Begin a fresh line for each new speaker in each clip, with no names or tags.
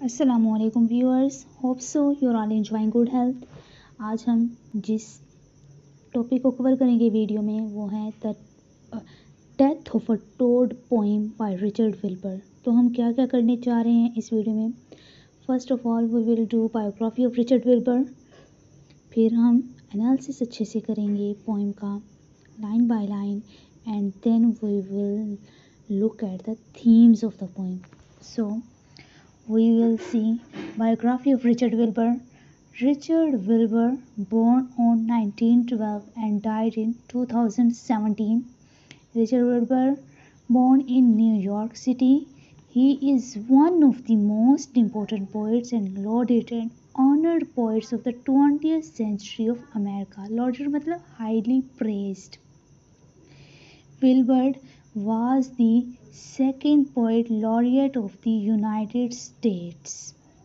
Assalamualaikum viewers, hope so you're all enjoying good health। आज हम जिस टॉपिक को कवर करेंगे वीडियो में वो है the death of a toad poem by Richard Wilbur. तो हम क्या क्या करने जा रहे हैं इस वीडियो में। First of all we will do biography of Richard Wilbur, फिर हम एनालिसिस अच्छे से करेंगे पोइम का line by line, and then we will look at the themes of the poem. So we will see biography of Richard Wilbur. Richard Wilbur, born on 1912 and died in 2017. Richard Wilbur, born in New York City. He is one of the most important poets and lauded and honored poets of the 20th century of America. Lauded मतलब highly praised. Wilbur was the second poet laureate of the United States.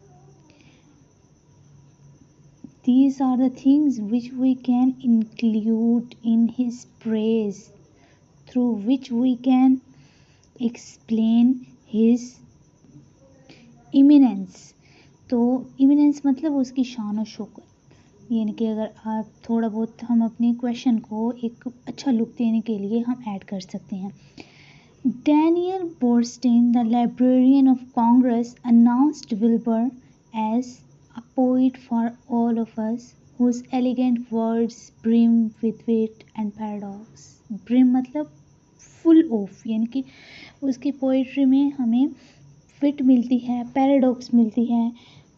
These are the things which we can include in his praise, through which we can explain his eminence. तो eminence मतलब उसकी शान और शौकत, यानी कि अगर आप थोड़ा बहुत हम अपने क्वेश्चन को एक अच्छा लुक देने के लिए हम ऐड कर सकते हैं। Daniel Boorstin, the Librarian of Congress, announced Wilbur as a poet for all of us, whose elegant words brim with wit and paradox. Brim मतलब full of, यानी कि उसकी पोइट्री में हमें विट मिलती है, पैराडॉक्स मिलती है।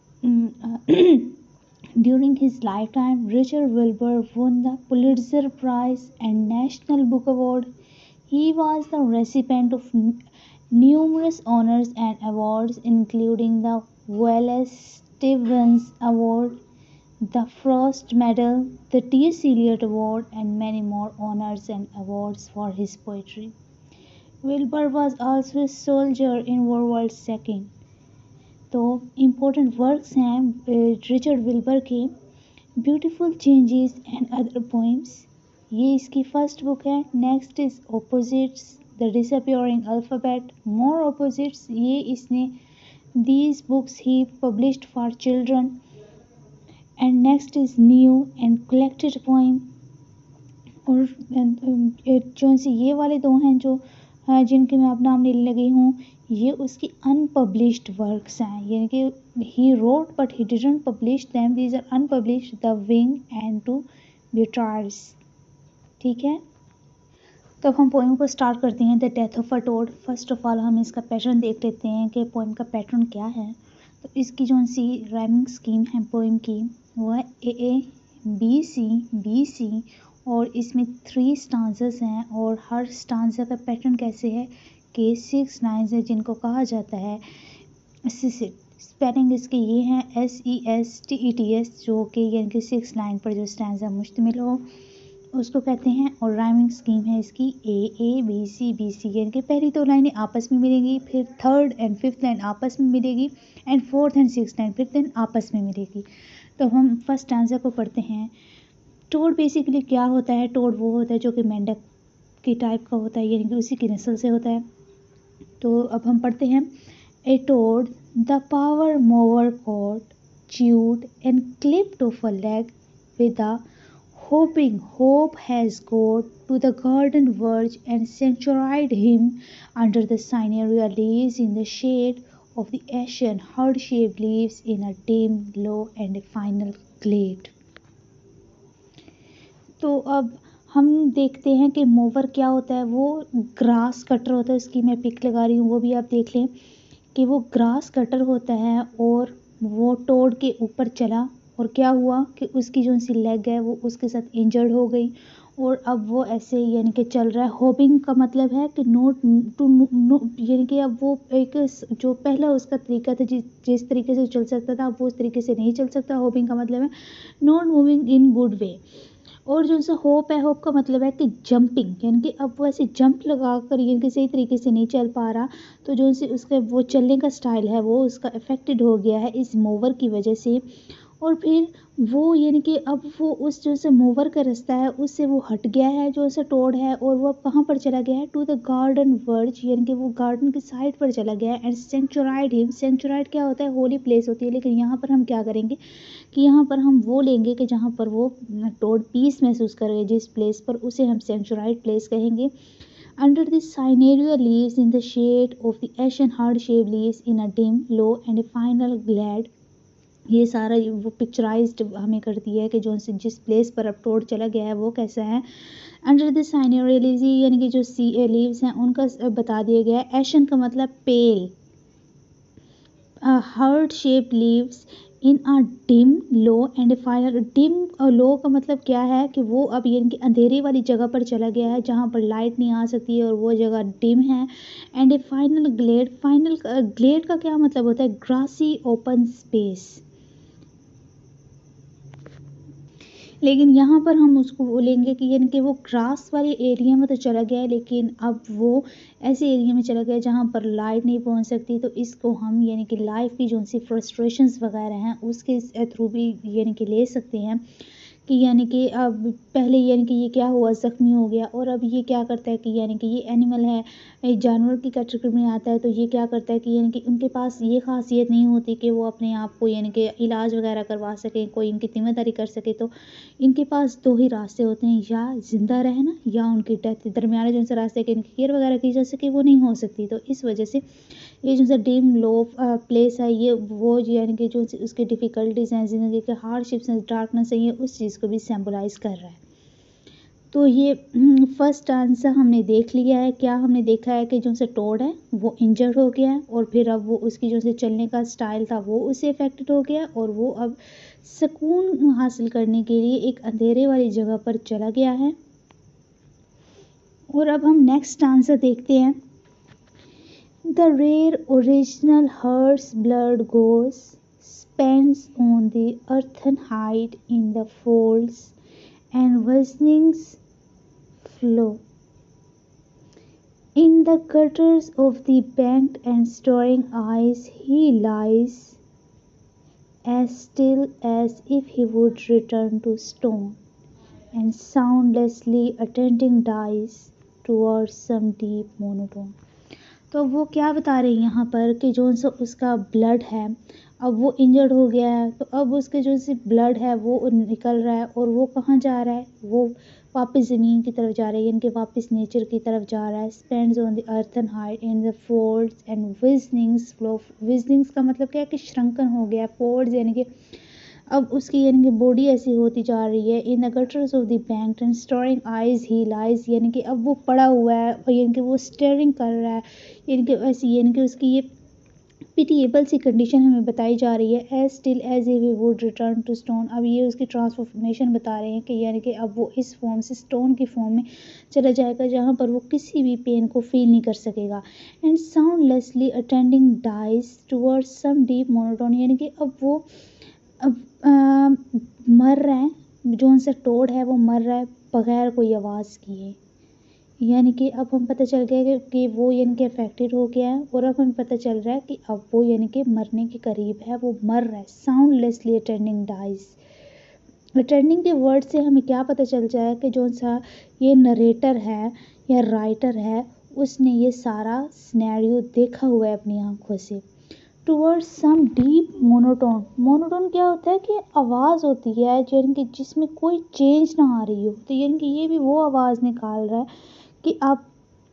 During his lifetime, Richard Wilbur won the Pulitzer Prize and National Book Award. He was the recipient of numerous honors and awards, including the Wallace Stevens Award, the Frost Medal, the T.S. Eliot Award, and many more honors and awards for his poetry. Wilbur was also a soldier in World War II. तो important works हैं Richard Wilbur के, beautiful changes and other poems, ये इसकी first book है। Next is opposites, the disappearing alphabet, more opposites, ये इसने these books he published for children. And next is new and collected poem, और जो से ये वाले दो हैं जो जिनके मैं अब नाम लेने लगी हूँ, ये उसकी अनपब्लिश्ड वर्क्स हैं, यानी कि he wrote but he didn't publish them, these are unpublished, the wing and two ब्यूटार्स। ठीक है, तो अब हम पोइम को स्टार्ट करते हैं। The death of a toad. First of all हम इसका पैटर्न देख लेते हैं कि पोइम का पैटर्न क्या है। तो इसकी जो सी राइमिंग स्कीम है पोइम की वो है ए बी सी, और इसमें 3 स्टांजेस हैं, और हर स्टांजा का पैटर्न कैसे है कि 6 लाइन्स है जिनको कहा जाता है सिसिट। स्पेलिंग इसके ये हैं SESTETS, जो कि यानी कि 6 लाइन पर जो स्टांजा मुश्तमिल हो उसको कहते हैं। और राइमिंग स्कीम है इसकी A B C, यानी कि पहली 2 लाइनें आपस में मिलेंगी, फिर 3rd एंड 5th लाइन आपस में मिलेगी, and 4th and 6th line 5th line आपस में मिलेगी। तो हम फर्स्ट स्टांजा को पढ़ते हैं। टोड बेसिकली क्या होता है? टोड वो होता है जो कि मेंढक की टाइप का होता है, यानी कि उसी की नस्ल से होता है। तो अब हम पढ़ते हैं। A toad the power mower caught, chewed and clipped off a leg with a hoping hope has got to the garden verge and sanctuaried him under the cinerea leaves in the shade of the ashen heart-shaped leaves in a dim glow and a final glade। तो अब हम देखते हैं कि mower क्या होता है। वो ग्रास कटर होता है, उसकी मैं पिक लगा रही हूँ, वो भी आप देख लें कि वो ग्रास कटर होता है। और वो टोड के ऊपर चला और क्या हुआ कि उसकी जो सी लेग है वो उसके साथ इंजर्ड हो गई, और अब वो ऐसे यानी कि चल रहा है। होपिंग का मतलब है कि नोट टू नो, यानी कि अब वो एक जो पहला उसका तरीका था जिस तरीके से चल सकता था अब वो उस तरीके से नहीं चल सकता। होपिंग का मतलब है not moving in good way. और जो सा होप है, होप का मतलब है कि जंपिंग, यानी कि अब वो ऐसे जंप लगा कर यानी कि सही तरीके से नहीं चल पा रहा। तो जो से उसका वो चलने का स्टाइल है वो उसका अफेक्टेड हो गया है इस मोवर की वजह से। और फिर वो यानी कि अब वो उस जो से मूवर का रास्ता है उससे वो हट गया है जो से टोड है, और वो अब कहाँ पर चला गया है, टू द गार्डन वर्ज, यानी कि वो गार्डन की साइड पर चला गया है। एंड सेंचुराइड हिम, सेंचुराइड क्या होता है, होली प्लेस होती है, लेकिन यहाँ पर हम क्या करेंगे कि यहाँ पर हम वो लेंगे कि जहाँ पर वो टोड पीस महसूस करे, जिस प्लेस पर, उसे हम सेंचुराइड प्लेस कहेंगे। Under the scenario leaves in the shade of the ashen heart-shaped leaves in a dim, low and a final glad, ये सारा वो पिक्चराइज्ड हमें कर दिया है कि जो जिस प्लेस पर अब टोड चला गया है वो कैसा है। अंडर द साइनेरियो लीव्स, यानी कि जो सी लीव्स हैं उनका बता दिया गया है। एशन का मतलब pale, heart shape leaves in a dim, low and final. Dim और लो का मतलब क्या है कि वो अब यानी कि अंधेरे वाली जगह पर चला गया है जहाँ पर लाइट नहीं आ सकती है और वो जगह डिम है। And a final glade, final glade का क्या मतलब होता है, ग्रासी ओपन स्पेस। लेकिन यहाँ पर हम उसको बोलेंगे कि यानी कि वो ग्रास वाले एरिया में तो चला गया है, लेकिन अब वो ऐसे एरिया में चला गया है जहाँ पर लाइट नहीं पहुँच सकती, तो इसको हम यानी कि लाइफ की जो सी फ्रस्ट्रेशंस वगैरह हैं उसके थ्रू भी यानी कि ले सकते हैं कि यानी कि अब पहले यानी कि ये क्या हुआ, ज़ख्मी हो गया, और अब ये क्या करता है कि यानी कि ये एनिमल है, एक जानवर की कैटेगरी में आता है, तो ये क्या करता है कि यानी कि उनके पास ये खासियत नहीं होती कि वो अपने आप को यानी कि इलाज वगैरह करवा सकें, कोई इनकी जिम्मेदारी कर सके। तो इनके पास दो ही रास्ते होते हैं, या ज़िंदा रहना या उनकी डेथ। दरमियाने जो से रास्ते कि इनकी केयर वगैरह की जा सके वो नहीं हो सकती। तो इस वजह से ये जो सा डीम लो प्लेस है, ये वो यानी कि जो उसकी डिफ़िकल्टीज़ हैं, ज़िंदगी के हार्डशिप्स हैं, डार्कनेस है, ये उस चीज़ को भी सिंबलाइज़ कर रहा है। तो ये फर्स्ट आंसर हमने देख लिया है। क्या हमने देखा है कि जो से टोड है वो इंजर्ड हो गया है, और फिर अब वो उसकी जो से चलने का स्टाइल था वो उससे अफेक्टेड हो गया, और वो अब सुकून हासिल करने के लिए एक अंधेरे वाली जगह पर चला गया है। और अब हम नेक्स्ट आंसर देखते हैं। The rare original heart's blood goes spends on the earthen hide in the folds and Wisning's flow. In the gutters of the banked and staring eyes he lies, as still as if he would return to stone, and soundlessly attending dies towards some deep monotone. तो वो क्या बता रही हैं यहाँ पर कि जो सा उसका ब्लड है, अब वो इंजर्ड हो गया है, तो अब उसके जो सी ब्लड है वो निकल रहा है, और वो कहाँ जा रहा है, वो वापस ज़मीन की तरफ जा रहा है, यानी कि वापस नेचर की तरफ जा रहा है। Spends on the earthen hide in the folds and wizenings flow. Wizenings का मतलब क्या है कि श्रंकन हो गया, फोल्ड्स यानी कि अब उसकी यानी कि बॉडी ऐसी होती जा रही है। In the gutters of the bank and storing eyes he lies, यानी कि अब वो पड़ा हुआ है और यानी कि वो स्टेयरिंग कर रहा है, यानी कि ऐसी यानी कि उसकी ये पिटिएबल सी कंडीशन हमें बताई जा रही है। As still as a we would return to stone, अब ये उसकी ट्रांसफॉर्मेशन बता रहे हैं कि यानी कि अब वो इस फॉर्म से स्टोन की फॉर्म में चला जाएगा जहाँ पर वो किसी भी पेन को फील नहीं कर सकेगा। And soundlessly attending dies towards some deep monotone, यानी कि अब वो अब मर रहा है, जो उनसे टोड है वो मर रहा है बगैर कोई आवाज़ किए। यानी कि अब हम पता चल गया कि वो यानी कि अफेक्टेड हो गया है, और अब हमें पता चल रहा है कि अब वो यानी कि मरने के करीब है, वो मर रहा है। साउंडलेसली अटेंडिंग डाइज, अटेंडिंग के वर्ड से हमें क्या पता चल जाए कि जो सा ये नरेटर है या राइटर है उसने ये सारा सिनेरियो देखा हुआ है अपनी आंखों से। Towards some deep monotone, monotone क्या होता है कि आवाज़ होती है यानी कि जिसमें कोई चेंज ना आ रही हो, तो यानी कि ये भी वो आवाज़ निकाल रहा है कि आप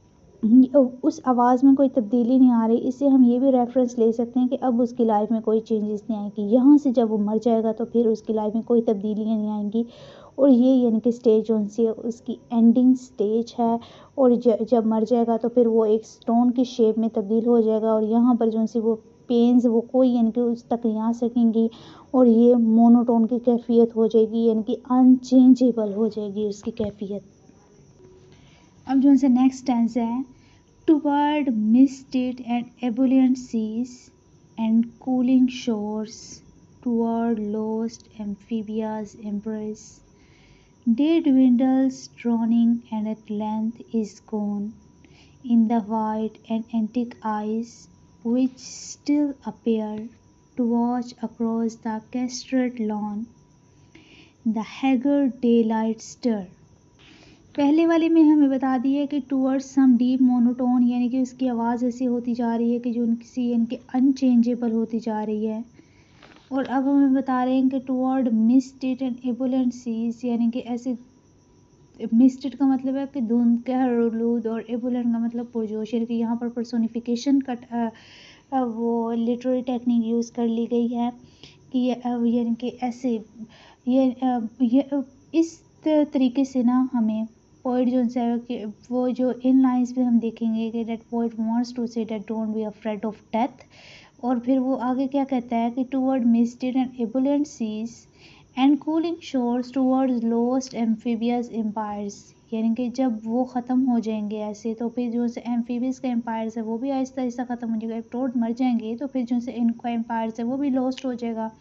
उस आवाज़ में कोई तब्दीली नहीं आ रही। इससे हम ये भी रेफरेंस ले सकते हैं कि अब उसकी लाइफ में कोई चेंजेस नहीं आएगी, यहाँ से जब वो मर जाएगा तो फिर उसकी लाइफ में कोई तब्दीलियाँ नहीं आएंगी। और ये यानी कि स्टेज जो सी है उसकी एंडिंग स्टेज है, और जब मर जाएगा तो फिर वो एक स्टोन की शेप में तब्दील हो जाएगा, और यहाँ पर जो सी वो पेन्स वो कोई यानी कि उस तक नहीं आ सकेंगी, और ये मोनोटोन की कैफियत हो जाएगी, यानी कि अनचेंजेबल हो जाएगी उसकी कैफियत। अब जो उनसे नेक्स्ट टेंस है। Toward misted and ebullient seas and cooling shores, toward lost amphibious embrace, day dwindles drowning and at length is gone in the white and antique eyes which still appear to watch across the castrated lawn the haggard daylight stir. पहले वाले में हमें बता दिया कि towards some deep monotone, यानी कि उसकी आवाज़ ऐसी होती जा रही है कि जो किसी इनके अनचेंजेबल होती जा रही है। और अब हमें बता रहे हैं कि toward misted and ebullient seas, यानी कि ऐसे मिस्टेड का मतलब है कि धुंध का आलूद, और एबुलेंट का मतलब पुरजोश, यानी कि यहाँ पर पर्सोनिफिकेशन का वो लिटरेरी टेक्निक यूज़ कर ली गई है कि यानी कि ऐसे ये इस तरीके से ना हमें पोइट जो है कि वो जो इन लाइन्स पे हम देखेंगे कि that poet wants to say that don't be afraid of death. और फिर वो आगे क्या कहता है कि toward misted and ebullient seas and cooling shores towards lost amphibious empires, यानी कि जब वो ख़त्म हो जाएंगे ऐसे तो फिर जो से एम्फीबियस का एम्पायर्स है वो भी आहिस्ता आहिस्ता ख़त्म हो जाएगा। टोड मर जाएंगे तो फिर जो से इनका एम्पायर्स है वो भी लॉस्ट हो जाएगा।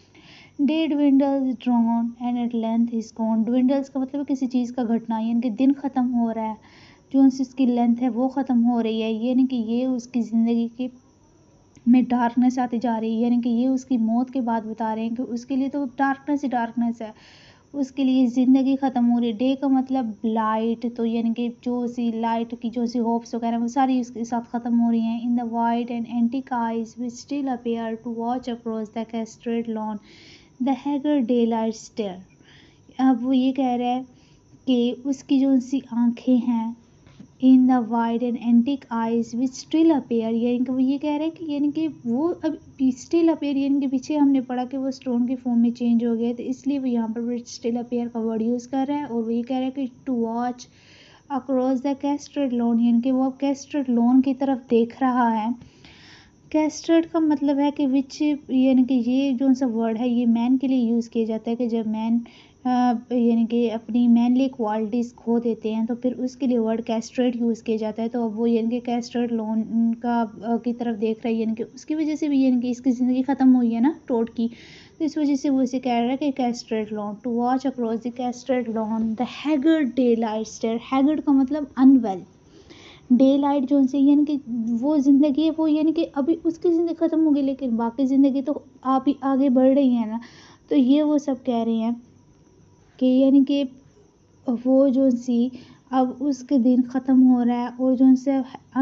Day dwindles drawn and at length is gone। dwindles का मतलब किसी चीज़ का घटना, यानी कि दिन ख़त्म हो रहा है, जो उसकी लेंथ है वो ख़त्म हो रही है, यानी कि ये उसकी ज़िंदगी की में डार्कनेस आती जा रही है, यानी कि ये उसकी मौत के बाद बता रहे हैं कि उसके लिए तो डार्कनेस ही डार्कनेस है, उसके लिए ज़िंदगी ख़त्म हो रही है। डे का मतलब लाइट, तो यानी कि जो सी लाइट की जो सी होप्स वगैरह वो सारी उसके साथ ख़त्म हो रही हैं। In the white and antic eyes which still appear to watch across the castrate lawn the haggard daylight stare. अब वो ये कह रहा है कि उसकी जो सी आँखें हैं in the wide and antic eyes which still appear, यानी कि वो ये कह रहे हैं कि यानी कि वो अब स्टिल अपेयर, यानी कि पीछे हमने पढ़ा कि वो स्टोन की फॉर्म में चेंज हो गया, तो इसलिए वो यहाँ पर स्टिल अपेयर का वर्ड यूज़ कर रहा है। और वो ये कह रहा है कि to watch across the castrated lawn, यानी कि वो अब कैस्ट्रेड लॉन की तरफ देख रहा है। कैस्ट्रेड का मतलब है कि विच, यानी कि ये जो सा वर्ड है ये मैन के लिए यूज़ किया जाता है कि जब मैन यानी कि अपनी मैनली क्वालिटीज़ खो देते हैं तो फिर उसके लिए वर्ड कैस्ट्रेट यूज़ किया जाता है। तो अब वो यानी कि कैस्ट्रेट लॉन का की तरफ देख रहा है, यानी कि उसकी वजह से भी यानी कि इसकी ज़िंदगी ख़त्म हुई है ना टोड की, तो इस वजह से वो इसे कह रहा है कि castrate lawn to watch across the castrate lawn the haggard daylight stare. Haggard का मतलब अनवेल, डे लाइट जो से यानी कि वो ज़िंदगी है वो यानी कि अभी उसकी ज़िंदगी ख़त्म हो गई लेकिन बाकी ज़िंदगी तो आप ही आगे बढ़ रही है ना। तो ये वो सब कह रहे हैं कि यानी कि वो जो सी अब उसके दिन ख़त्म हो रहा है और जो से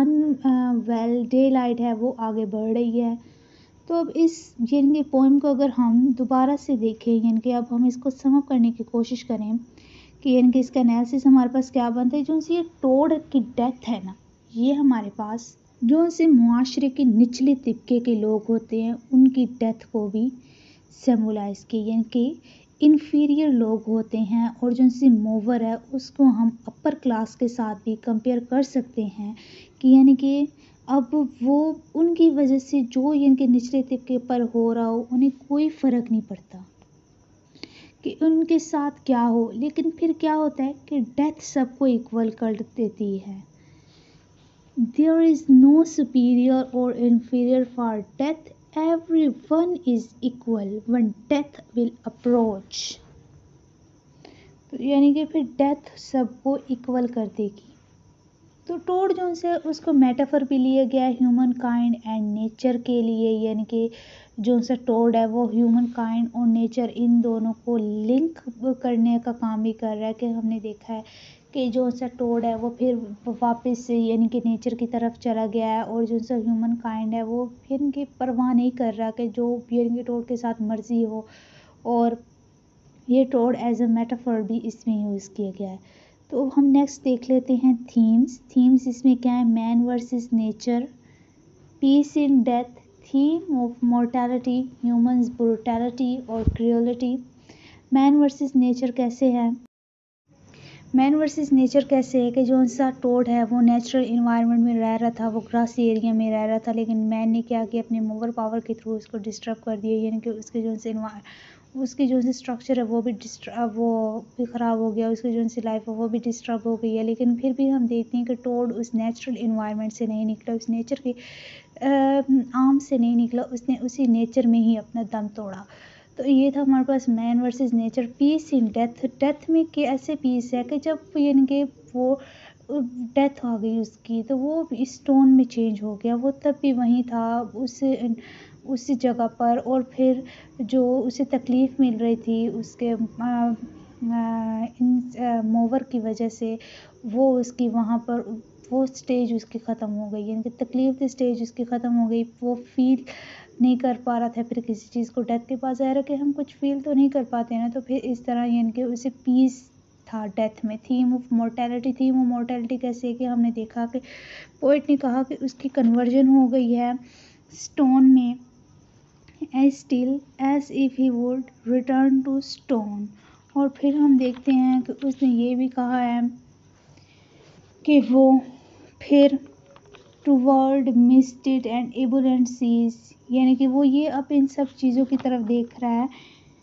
वेल डे लाइट है वो आगे बढ़ रही है। तो अब इस यानी कि पोइम को अगर हम दोबारा से देखें, यानी कि अब हम इसको समअप करने की कोशिश करें कि यानी कि इसका एनालिसिस हमारे पास क्या बनता है। जो सी ये टोड की डेथ है ना, ये हमारे पास जो से मुआशरे के निचले तबके के लोग होते हैं उनकी डेथ को भी सिम्बलाइज की, यानी कि इन्फीरियर लोग होते हैं और जो सी मूवर है उसको हम अपर क्लास के साथ भी कंपेयर कर सकते हैं कि यानी कि अब वो उनकी वजह से जो यानी कि निचले तबके पर हो रहा हो उन्हें कोई फ़र्क नहीं पड़ता कि उनके साथ क्या हो, लेकिन फिर क्या होता है कि डेथ सबको इक्वल कर देती है। देयर इज़ नो सुपीरियर और inferior for death, everyone is equal when death will approach। तो यानी कि फिर डेथ सबको इक्वल कर देगी। तो टोड जो है उसको मेटाफर भी लिया गया है ह्यूमन काइंड एंड नेचर के लिए, यानी कि जो सा टोड है वो ह्यूमन काइंड और नेचर इन दोनों को लिंक करने का काम भी कर रहा है। कि हमने देखा है कि जो सा टोड है वो फिर वापस से यानी कि नेचर की तरफ चला गया है और जो सा ह्यूमन काइंड है वो फिर इनकी परवाह नहीं कर रहा कि जो यानी कि टोड के साथ मर्जी हो। और ये टोड एज अ मेटाफर भी इसमें यूज़ किया गया है। तो हम नेक्स्ट देख लेते हैं थीम्स इसमें क्या है। Man versus nature, peace in death, theme of mortality, humans brutality और क्रूअलिटी। मैन वर्सेस नेचर कैसे है, मैन वर्सेस नेचर कैसे है कि जो सा टोड है वो नेचुरल इन्वायरमेंट में रह रहा था, वो ग्रासी एरिया में रह रहा था, लेकिन मैन ने क्या किया अपने मूवर पावर के थ्रू उसको डिस्टर्ब कर दिया, यानी कि उसके जो से उसकी जो सी स्ट्रक्चर है वो भी ख़राब हो गया, उसकी जो सी लाइफ है वो भी डिस्टर्ब हो गई है। लेकिन फिर भी हम देखते हैं कि टोड उस नेचुरल इन्वायरमेंट से नहीं निकला, उस नेचर के आर्म से नहीं निकला, उसने उसी नेचर में ही अपना दम तोड़ा। तो ये था हमारे पास man versus nature. Peace in death, death में के ऐसे पीस है कि जब यानी कि वो डेथ आ गई उसकी तो वो स्टोन में चेंज हो गया, वो तब भी वहीं था, उस उसी जगह पर, और फिर जो उसे तकलीफ़ मिल रही थी उसके इन मोवर की वजह से, वो उसकी वहाँ पर वो स्टेज उसकी ख़त्म हो गई, यानी कि तकलीफ़ की स्टेज उसकी ख़त्म हो गई। वो फ़ील नहीं कर पा रहा था फिर किसी चीज़ को। डेथ के पास ज़ाहिर है कि हम कुछ फ़ील तो नहीं कर पाते हैं ना, तो फिर इस तरह यानी कि उसे पीस था डेथ में। थीम ऑफ मोर्टेलिटी कैसे है कि हमने देखा कि पोएट ने कहा कि उसकी कन्वर्जन हो गई है स्टोन में, as still as if he would return to stone. और फिर हम देखते हैं कि उसने ये भी कहा है कि वो फिर to world misted and ebullient seas, यानी कि वो ये अब इन सब चीज़ों की तरफ देख रहा है।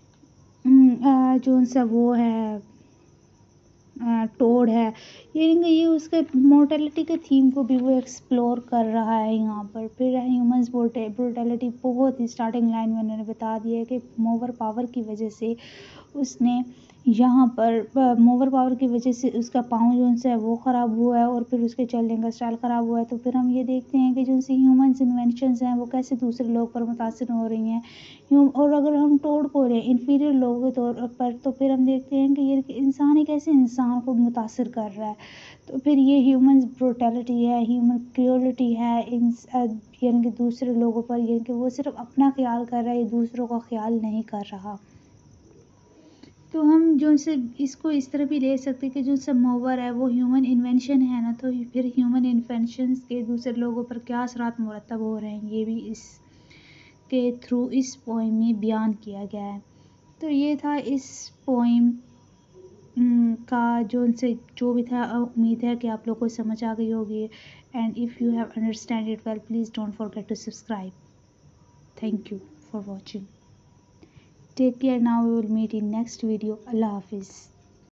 जो सा वो है टोड है, यानी कि ये उसके मोर्टेलिटी के थीम को भी वो एक्सप्लोर कर रहा है यहाँ पर। फिर ह्यूमंस ब्रूटैलिटी, बहुत ही स्टार्टिंग लाइन में उन्होंने बता दिया है कि मोवर पावर की वजह से उसने यहाँ पर मोवर पावर की वजह से उसका पाँव जो है वो ख़राब हुआ है, और फिर उसके चलने का स्टाइल ख़राब हुआ है। तो फिर हम ये देखते हैं कि जो सी ह्यूमंस इन्वेंशंस हैं वो कैसे दूसरे लोगों पर मुतासिर हो रही हैं। और अगर हम टोड को लें इंफीरियर लोगों के तौर पर, तो फिर हम देखते हैं कि ये इंसान ही कैसे इंसान को मुतासिर कर रहा है। तो फिर ये ह्यूमन ब्रूटैलिटी है, ह्यूमन क्रूअल्टी है यानी कि दूसरे लोगों पर, यानी कि वो सिर्फ अपना ख्याल कर रहा है, ये दूसरों का ख्याल नहीं कर रहा। तो हम जो से इसको इस तरह भी ले सकते हैं कि जो सब मोवर है वो ह्यूमन इन्वेंशन है ना, तो फिर ह्यूमन इन्वेंशंस के दूसरे लोगों पर क्या असरात मुरतब हो रहे हैं, ये भी इस के थ्रू इस पोइम में बयान किया गया है। तो ये था इस पोइम का जो भी था। उम्मीद है कि आप लोग को समझ आ गई होगी। And if you have understand it well, please don't forget to subscribe. Thank you for watching. Take care now. We will meet in next video. Allah Hafiz.